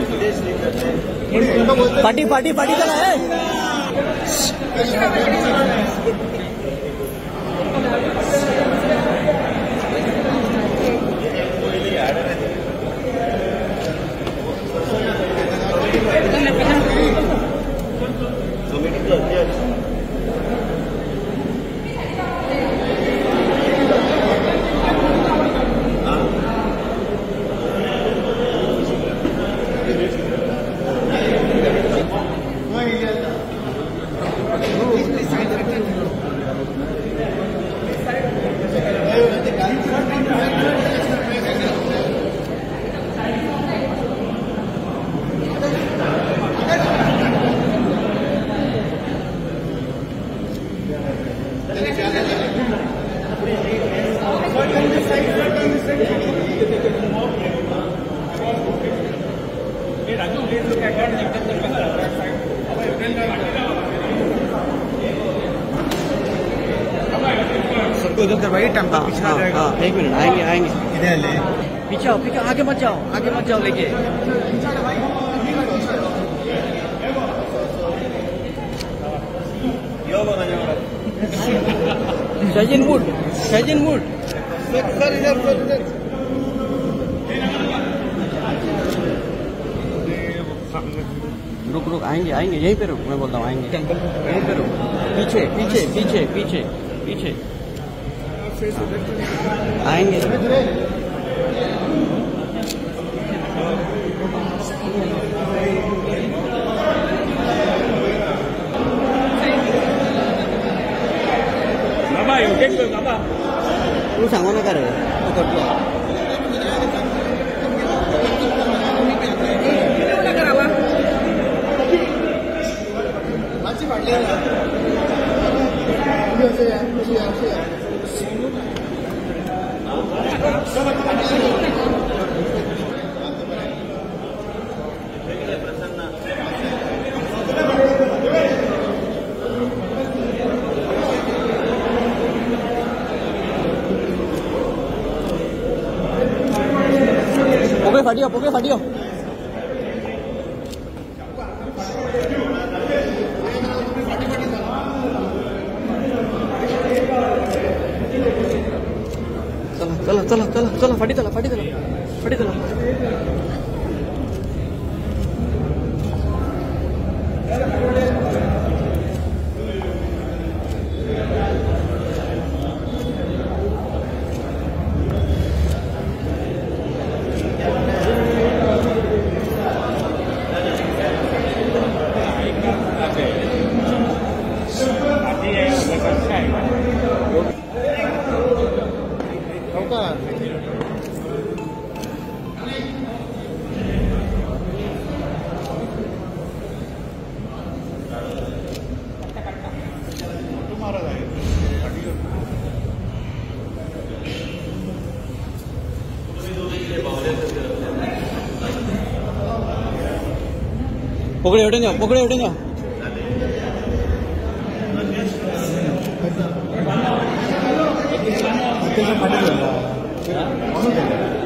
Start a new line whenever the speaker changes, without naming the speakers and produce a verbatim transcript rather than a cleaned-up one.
Party party party चला है।
उधर भाई टेम्पो पीछे आ जाएगा।
एक मिनट आएंगे आएंगे।
इधर ले
पीछे आओ पीछे आगे मत जाओ आगे मत जाओ लेके। सजिन मूड सजिन मूड
सर इधर सर इधर
रुक रुक आएंगे आएंगे यहीं पे रुक मैं बोलता हूँ आएंगे यहीं पे रुक पीछे पीछे पीछे पीछे पीछे आएंगे।
बाबा योगे को बाबा
तू सांगो ना करे तो करतो
माची वाढले असे असे असे
पोके फाटियो पोके फाटियो चला चला चला चला फाटी चला फाटी चला फाटी चला पकड़े उठे जाओ पकड़े उठे जाओ